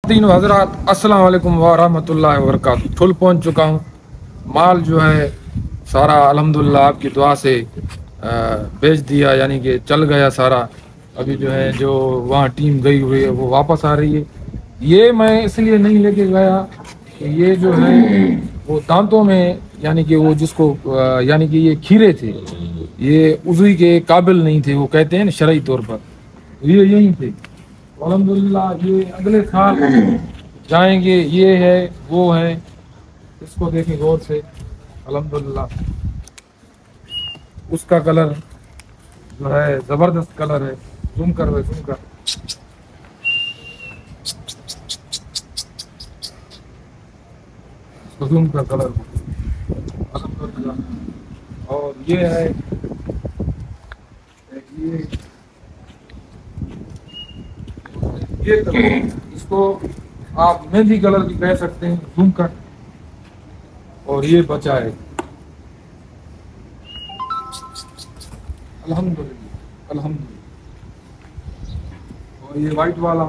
तीन हजरात अस्सलाम वालेकुम व रहमतुल्लाहि व बरकातुहू। फुल पहुंच चुका हूँ। माल जो है सारा अल्हम्दुलिल्लाह आपकी दुआ से बेच दिया, यानी कि चल गया सारा। अभी जो है जो वहाँ टीम गई हुई है वो वापस आ रही है। ये मैं इसलिए नहीं लेके गया कि ये जो है वो दांतों में, यानी कि वो जिसको यानी कि ये खीरे थे, ये उज़वी के काबिल नहीं थे, वो कहते हैं ना शरई तौर पर, ये यही थे। अल्हम्दुलिल्लाह ये अगले साल जाएंगे। ये है वो है, इसको देखें गौर से। अल्हम्दुलिल्लाह उसका कलर जो है जबरदस्त कलर है। जूम कर भाई, जूम कर। इसको जूम कर कलर अल्हम्दुलिल्लाह। और ये है ये कलर, इसको आप मेहंदी कलर भी कह सकते हैं, जूम कर। और ये बचा है अल्हम्दुलिल्लाह, अल्हम्दुलिल्लाह। और ये वाइट वाला,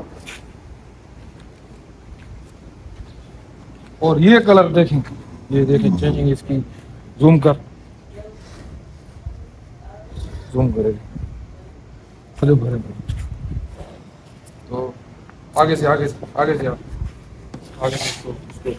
और ये कलर देखें, ये देखें चेंजिंग इसकी। जूम कर, जूम करेगा। चलो भरे तो आगे से आगे से आगे से आगे से इसको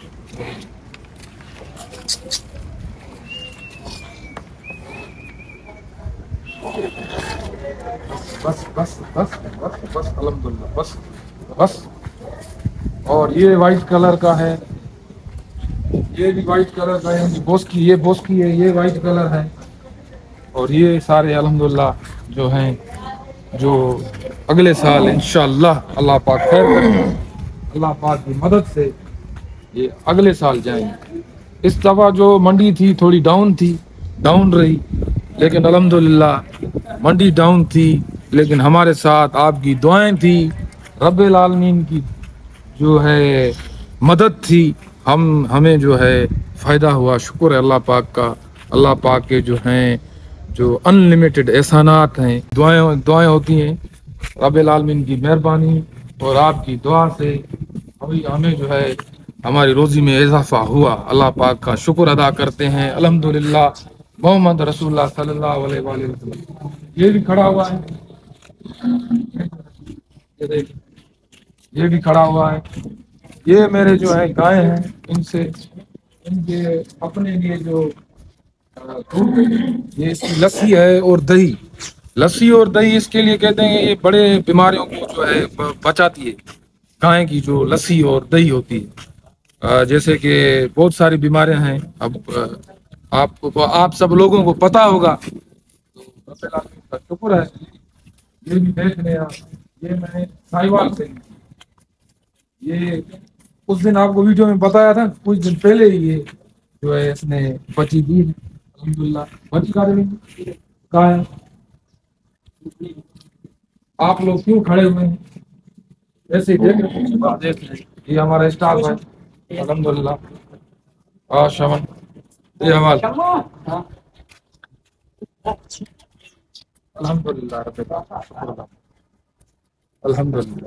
बस बस बस बस बस अल्हम्दुलिल्लाह, बस बस। और ये वाइट कलर का है, ये भी वाइट कलर का है। बोस की, ये बोस की है, ये वाइट कलर है। और ये सारे अल्हम्दुलिल्लाह जो हैं, जो अगले साल इंशाअल्लाह अल्लाह पाक खैर करें, अल्लाह पाक की मदद से ये अगले साल जाएंगे। इस दफ़ा जो मंडी थी थोड़ी डाउन थी, डाउन रही, लेकिन अल्हम्दुलिल्लाह मंडी डाउन थी, लेकिन हमारे साथ आपकी दुआएं थी, रब्बिल आलमीन की जो है मदद थी। हमें जो है फ़ायदा हुआ। शुक्र है अल्लाह पाक का। अल्लाह पाक के जो हैं, जो अनलिमिटेड एहसानात हैं, दुआएं होती हैं रब्बिल आलमीन की मेहरबानी और आपकी दुआ से हमें जो है हमारी रोज़ी में इजाफा हुआ। अल्लाह पाक का शुक्र अदा करते हैं अल्हम्दुलिल्लाह। मोहम्मद रसूलुल्लाह सल्लल्लाहु अलैहि वसल्लम ये भी खड़ा हुआ है, ये देखिए, ये भी खड़ा हुआ है। ये मेरे जो है गाय हैं, इनसे इनके अपने लिए जो दूध, ये इसकी लस्सी है और दही। लस्सी और दही इसके लिए कहते हैं, ये बड़े बीमारियों को जो है बचाती है। गाय की जो लस्सी और दही होती है, जैसे कि बहुत सारी बीमारियां हैं। अब आप सब लोगों को पता होगा, तो का शुक्र है। ये भी देख रहे हैं आप, ये मैंने साहिवाल से, ये उस दिन आपको वीडियो में बताया था, कुछ दिन पहले ही ये जो है इसने बच्ची दी है अल्हम्दुलिल्लाह। बच्ची कहाँ है? आप लोग क्यों खड़े हुए हैं ऐसे ही देख रहे हैं? ये हमारा स्टाफ है अल्हम्दुलिल्लाह। शमन, ये हमाल अल्हम्दुलिल्लाह अल्हम्दुलिल्लाह।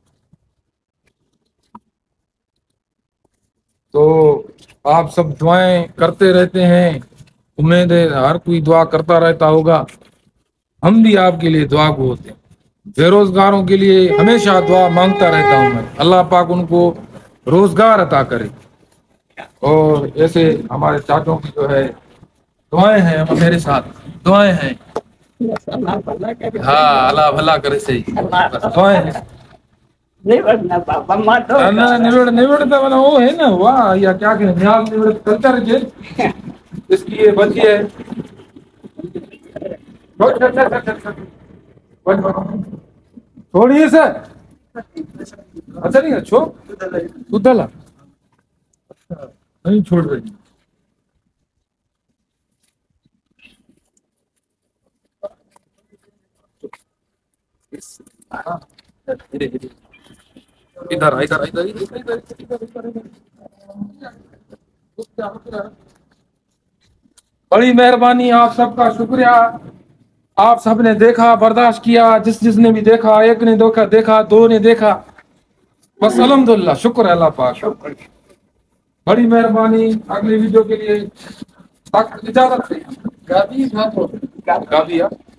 तो आप सब दुआएं करते रहते हैं, उम्मीद है हर कोई दुआ करता रहता होगा। हम भी आपके लिए दुआ को होते हैं। बेरोजगारों के लिए हमेशा दुआ मांगता रहता हूँ मैं, अल्लाह पाक उनको रोजगार अता करे। और ऐसे हमारे चाचों की जो है दुआएं हैं, मेरे साथ दुआएं हैं। हाँ, अल्लाह भला करे, सही दुआएं हैं। निवड़ता वाला वो है ना, वाह या क्या कहें, न्याल निवड़ कल्चर के इसकी ये बची है। छोड़िए सर, अच्छा नहीं है, छोड़ उदला, नहीं छोड़ रही। इधर इधर इधर इधर। बड़ी मेहरबानी, आप सबका शुक्रिया। आप सबने देखा, बर्दाश्त किया, जिसने भी देखा, एक ने देखा, दो ने देखा, बस अल्हम्दुलिल्लाह, शुक्र है अल्लाह पाक, बड़ी मेहरबानी। अगली वीडियो के लिए तक इजाजत। गादी